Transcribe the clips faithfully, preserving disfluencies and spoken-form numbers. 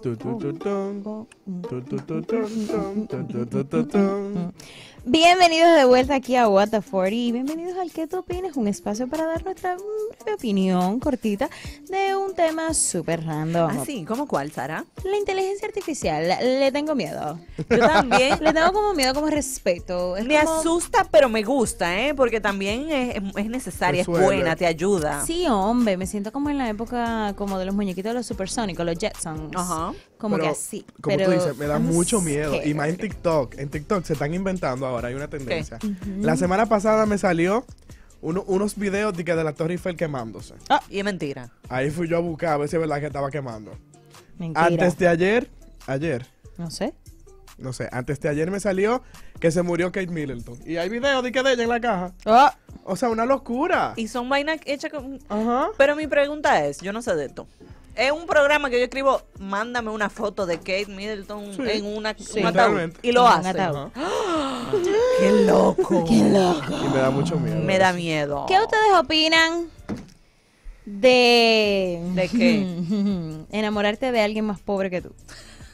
Bienvenidos de vuelta aquí a What the cuarenta y bienvenidos al ¿Qué tú opinas? Un espacio para dar nuestra breve opinión cortita de un tema súper random. ¿Ah, sí? ¿Cómo cuál, Sara? La inteligencia artificial, le tengo miedo. Yo también. Le tengo como miedo, como respeto. Es me como... asusta, pero me gusta, ¿eh? Porque también es, es necesaria, es buena, te ayuda. Sí, hombre, me siento como en la época como de los muñequitos de los supersónicos, los Jetsons. Ajá. Como pero, que así. Como pero tú dices, me da mucho miedo. scared. Y más en TikTok. En TikTok se están inventando ahora, hay una tendencia. Uh-huh. La semana pasada me salió uno, unos videos de, que de la Torre Eiffel quemándose. Ah, y es mentira. Ahí fui yo a buscar a ver si es verdad que estaba quemando. Mentira. Antes de ayer, ayer, No sé. no sé, antes de ayer me salió que se murió Kate Middleton. Y hay videos de que de ella en la caja. Oh. O sea, una locura. Y son vainas hechas con... Ajá. Pero mi pregunta es, yo no sé de esto. Es un programa que yo escribo, mándame una foto de Kate Middleton Sí. en una, Sí, un ataúd. realmente. Y lo Un hace. ataúd. ¡Qué loco! ¡Qué loco! Y me da mucho miedo. Me da miedo. ¿Qué ustedes opinan de... ¿De qué? enamorarte de alguien más pobre que tú?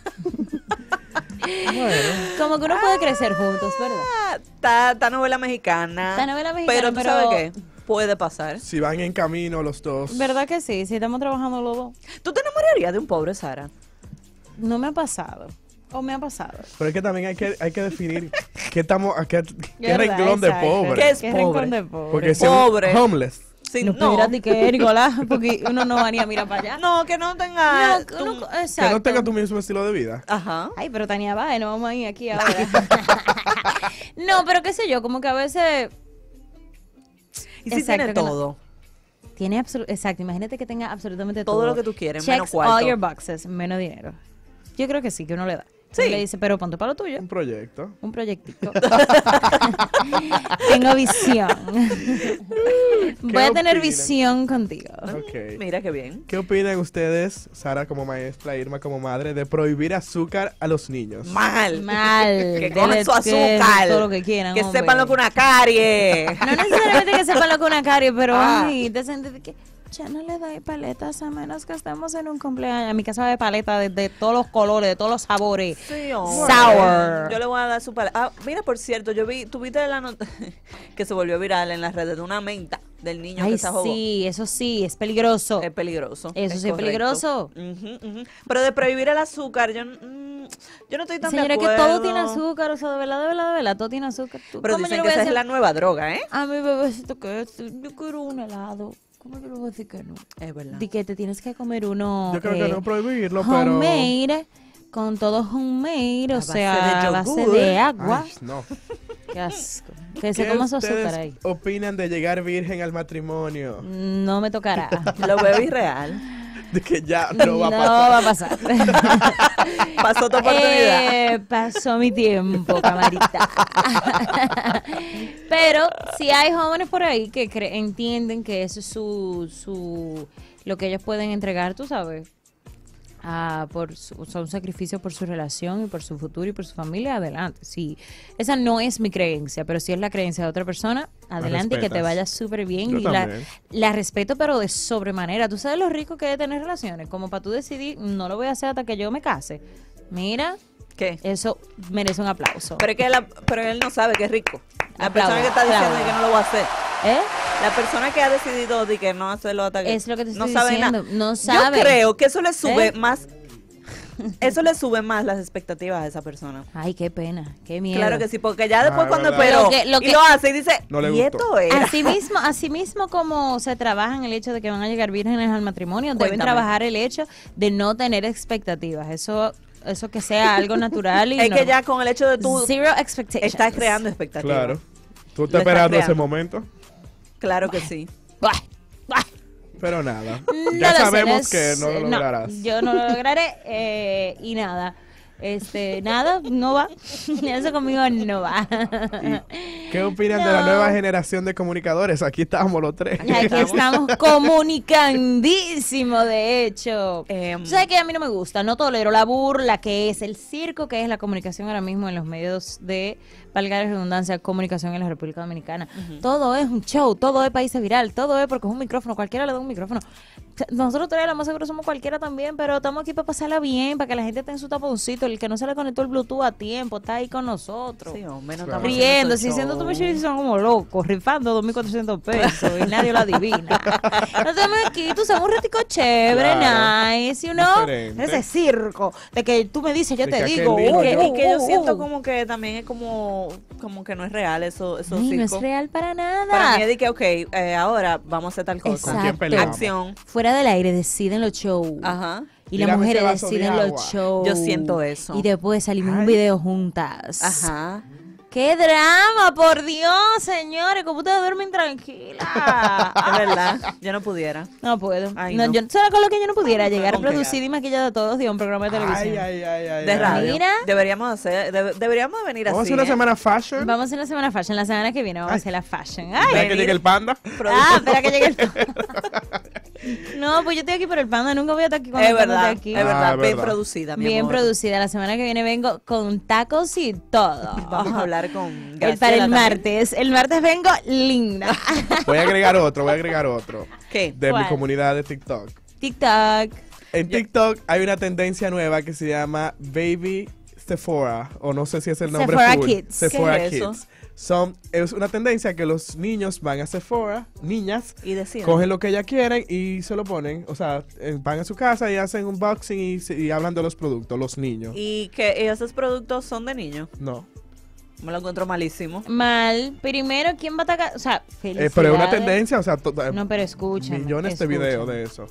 Bueno. Como que uno puede crecer juntos, ¿verdad? Ah, Está está novela mexicana. Está novela mexicana, Pero tú pero- sabes qué, puede pasar. Si van en camino los dos. ¿Verdad que sí? Si estamos trabajando los dos. ¿Tú te enamorarías de un pobre, Sara? No me ha pasado. ¿O me ha pasado? Pero es que también hay que, hay que definir qué estamos, a qué, qué ¿Verdad? renglón de Exacto. pobre. ¿Qué es ¿Qué pobre? rincón de pobre? Porque si es Pobre. un homeless. Sí, no, no, espérate que Nicolás, porque uno no va ni a mirar para allá. no, que no tenga... No, que tu- uno- Que exacto. no tenga tu mismo estilo de vida. Ajá. Ay, pero Tania va, no vamos a ir aquí ahora. No, pero qué sé yo, como que a veces Y si Exacto, tiene que no- todo. tiene absolutamente, exacto, imagínate que tenga absolutamente todo. Todo lo que tú quieres, Checks menos cuarto. all your boxes, menos dinero. Yo creo que sí, que uno le da. Sí. Uno le dice, pero ponte para lo tuyo. Un proyecto. Un proyectico. Tengo visión. Voy a tener opinan? visión contigo. Ok. Mira qué bien. ¿Qué opinan ustedes, Sara como maestra, Irma como madre, de prohibir azúcar a los niños? Mal. Mal. Que Dele cojan su que- azúcar. todo lo que quieran, Que hombre. sepan lo que una carie. No necesariamente que sepan lo que una carie, pero Ah. ay, de sentir que ya no le doy paletas a menos que estemos en un cumpleaños. A mi casa va de paleta de, de todos los colores, de todos los sabores. Sí, hombre. Sour. Yo le voy a dar su paleta. Ah, mira, por cierto, yo vi, tuviste la nota que se volvió viral en las redes de una menta del niño Ay, que se ahogó. sí, eso sí, es peligroso. Es peligroso. Eso sí es correcto. peligroso. Ujú, ujú. Pero de prohibir el azúcar, yo, mm, yo no estoy tan Señora, de que acuerdo. todo tiene azúcar, o sea, de verdad, de verdad, de verdad, todo tiene azúcar. Tú- Pero ¿cómo yo dicen le que voy a esa es decir la nueva droga, ¿eh? a mi bebecito que es- yo quiero un helado? ¿Cómo yo le voy a decir que no? Es verdad. De que te tienes que comer uno Yo creo eh, que no prohibirlo, pero... homemade, con todo homemade, o base sea, de a base yogur. de agua. Ay, no. Qué asco. Que se ¿Qué coma su azúcar ustedes ahí. opinan de llegar virgen al matrimonio? No me tocará. Lo veo irreal. De que ya no va a pasar. va a pasar. Pasó tu oportunidad. Eh, pasó mi tiempo, camarita. Pero si hay jóvenes por ahí que cre- entienden que eso es su, su, lo que ellos pueden entregar, tú sabes, ah, por su, o sea, un sacrificio por su relación y por su futuro y por su familia, adelante. Sí, esa no es mi creencia, pero si es la creencia de otra persona, adelante y que te respetas. vaya súper bien. Yo Y la, también. la respeto, pero de sobremanera. ¿Tú sabes lo rico que es tener relaciones? Como para tú decidir, no lo voy a hacer hasta que yo me case. Mira, ¿Qué? eso merece un aplauso. Pero es que la- pero él no sabe que es rico. La Aplaudo, persona que está diciendo aplaudo. que no lo va a hacer. ¿Eh? La persona que ha decidido de que no hacerlo hasta que Es lo que te no estoy sabe diciendo, nada. no sabe. Yo creo que eso le sube ¿Eh? más eso le sube más las expectativas a esa persona. Ay, qué pena, qué miedo. Claro que sí, porque ya después Ah, cuando verdad. esperó Lo que- lo y que- lo hace y dice, No le y gustó. esto era. Así mismo, así mismo como se trabaja en el hecho de que van a llegar vírgenes al matrimonio, deben Cuéntame. trabajar el hecho de no tener expectativas. Eso, eso que sea algo natural y Es que normal. ya con el hecho de tú Zero expectations. estás creando expectativas. Claro. ¿Tú Lo estás está esperando ese creando. momento? Claro que sí. Buah, buah. Pero nada. No Ya lo sé, sabemos no que no sé, lo lograrás. yo no lo lograré eh, y nada. Este, nada, no va. Eso conmigo no va. ¿Y qué opinan de la No. nueva generación de comunicadores? Aquí estamos los tres. Aquí estamos comunicandísimo, de hecho. Em, ¿Sabes qué? A mí no me gusta. No tolero la burla, que es el circo, que es la comunicación ahora mismo en los medios de, valga la redundancia, comunicación en la República Dominicana. Todo es un show, todo es país viral, todo es porque es un micrófono, cualquiera le da un micrófono. nosotros tres lo más seguro somos cualquiera también, pero estamos aquí para pasarla bien, para que la gente esté en su taponcito, el que no se le conectó el Bluetooth a tiempo, está ahí con nosotros. Sí, hombre, no Claro. estamos Riendo, haciendo si siendo show. tu Michelle son como locos, rifando dos mil cuatrocientos pesos y nadie lo adivina. Nos tenemos aquí, tú sabes, un ratico chévere, Claro. nice, you know, Diferente. ese circo de que tú me dices, yo De te que digo, aquel dijo, uh, Que- yo- y que yo uh, siento uh. como que también es como, como que no es real eso, esos Ay, no es circos. real para nada. Para mí es de que, ok, eh, ahora vamos a hacer tal cosa. ¿Con quién Exacto. peleamos? Acción. Fuera del aire deciden los shows. Ajá. Y las Tírame ese mujeres vaso de deciden los agua. shows. Yo siento eso. Y después salimos en un Ay. video juntas. Ajá. ¡Qué drama, por Dios, señores! ¿Cómo ustedes duermen tranquila? Es verdad. Yo no pudiera. No puedo. Ay, no, no. Yo, ¿sabes con lo que yo no pudiera? Llegar ¿Con qué? producida y maquillada todos los días a un programa de televisión. Ay, ay, ay, ay. De ay. radio. Mira. Deberíamos hacer, debe- deberíamos de venir Vamos a así. hacer una ¿eh? semana fashion. Vamos a hacer la semana fashion. La semana que viene vamos a Ay. hacer la fashion. Espera ¡Ay! que venir. llegue el panda. Ah, espera que llegue el No, pues yo estoy aquí por el panda. Nunca voy a estar aquí cuando Es el panda verdad, esté es aquí. verdad. Ah, Bien verdad. producida, mi Bien amor. producida. La semana que viene vengo con tacos y todo. Vamos a hablar con El, Graciela para el también. martes. El martes vengo linda. Voy a agregar otro, voy a agregar otro. ¿Qué? De ¿Cuál? mi comunidad de TikTok. TikTok. En TikTok hay una tendencia nueva que se llama Baby Sephora, o no sé si es el nombre Sephora full. Kids. Sephora ¿Qué es eso? Kids. Son, es una tendencia que los niños van a Sephora, niñas, Y deciden. cogen lo que ellas quieren y se lo ponen. O sea, eh, van a su casa y hacen unboxing y, se- y hablan de los productos, los niños. Y que esos productos son de niños. No. Me lo encuentro malísimo. Mal. Primero, ¿quién va a atacar? O sea, Eh, pero es una felicidades. tendencia, o sea, to- eh, No, pero escuchen. millones de videos de eso.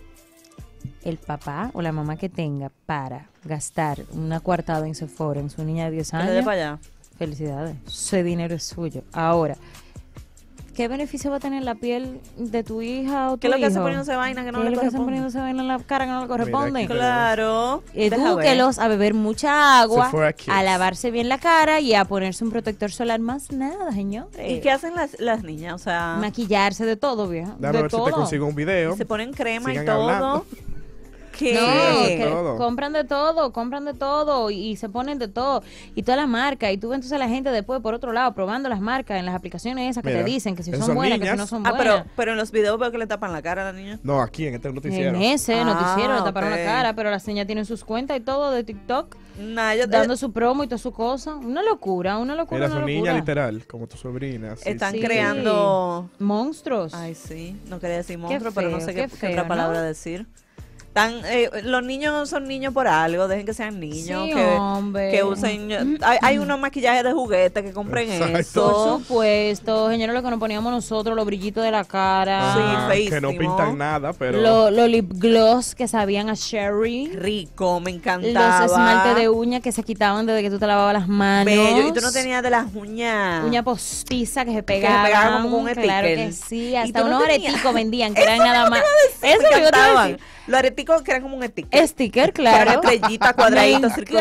El papá o la mamá que tenga para gastar una coartada en Sephora en su niña de diez Que le dé años, para allá. felicidades. Ese dinero es suyo. Ahora, ¿qué beneficio va a tener la piel de tu hija o tu ¿Qué es lo que hace hijo? poniéndose vaina que no ¿Qué le es lo que hacen corresponde? poniéndose vaina en la cara que no le corresponde? aquí. Claro. Deja ver. Edúquelos a beber mucha agua, Sephora Kids. a lavarse bien la cara y a ponerse un protector solar. Más nada, señores. ¿Y qué hacen las, las niñas? O sea, Maquillarse de todo, vieja. Déjame de ver todo. si te consigo un video. se ponen crema y Sigan todo. hablando. ¿Qué? No, hacen que todo. compran de todo, compran de todo y, y se ponen de todo y todas las marcas y tú ves entonces a la gente después por otro lado probando las marcas en las aplicaciones esas que Mira, te dicen que si esas son son buenas, que si niñas. no son Ah, buenas. pero, pero en los videos veo que le tapan la cara a la niña. No, aquí en este noticiero. En ese Ah, noticiero le taparon ok. la cara, pero las niñas tienen sus cuentas y todo de TikTok, Nah, yo- dando eh, su promo y toda su cosa. Una locura, una locura, Mira, una son locura. niñas literal, como tu sobrina. sí, están Sí. creando. Monstruos. Ay, sí. No quería decir monstruo, pero no feo, sé qué qué, qué feo, otra ¿no? palabra decir. Tan, eh, los niños son niños por algo, dejen que sean niños, Sí, que, hombre. que usen, hay, hay unos maquillajes de juguete que compren Exacto. Por eso. supuesto, señores, lo que nos poníamos nosotros, los brillitos de la cara. Sí, Ah, que no feísimo. pintan nada, pero Los lo lip gloss que sabían a Sherry. Rico, me encantaba. Los esmaltes de uña que se quitaban desde que tú te lavabas las manos. Bello. Y tú no tenías de las uñas. Uña postiza que se se pegaban. pegaban como con un Claro sticker. que sí. Y Hasta tú no unos tenías- areticos vendían que Eso eran nada más. Eso me es lo que yo te iba a encantaban. decir. Los areticos que eran como un sticker. Sticker, claro. Con estrellita, cuadradito, Me círculo.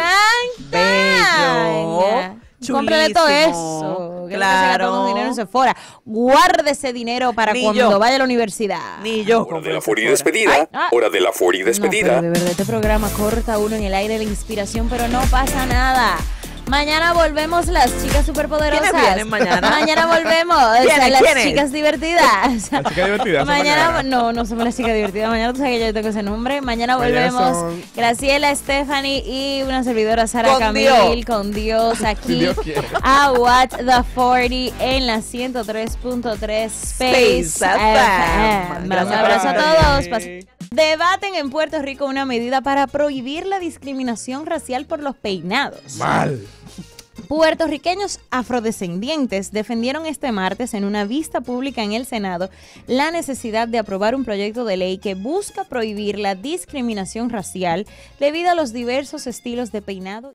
encanta. Bello. Cómprale todo Chulísimo. eso. Que no se Claro. gastó con dinero en Sephora. Guarde ese dinero para Ni cuando yo. vaya a la universidad. Ni yo. Hora compré de la ese Fori fuera. despedida. Ah. Hora de la Fori No, despedida. pero de verdad, este programa corta uno en el aire de la inspiración, pero no pasa nada. Mañana volvemos las chicas superpoderosas. ¿Quiénes vienen mañana? Mañana volvemos ¿Quiénes? las ¿Quiénes? chicas divertidas. la chica divertida. son Mañana, mañana. no, no somos las chicas divertidas. Mañana tú sabes que yo tengo ese nombre. Mañana Mañana volvemos son- Graciela, Stephanie y una servidora Sara Con Camil Dios. con Dios aquí Dios quiere. a What the cuarenta en la ciento tres punto tres Space, Space F F M. M. Un Gracias abrazo a por todos. estar Pas- ahí. Debaten en Puerto Rico una medida para prohibir la discriminación racial por los peinados. Mal. Puertorriqueños afrodescendientes defendieron este martes en una vista pública en el Senado la necesidad de aprobar un proyecto de ley que busca prohibir la discriminación racial debido a los diversos estilos de peinado.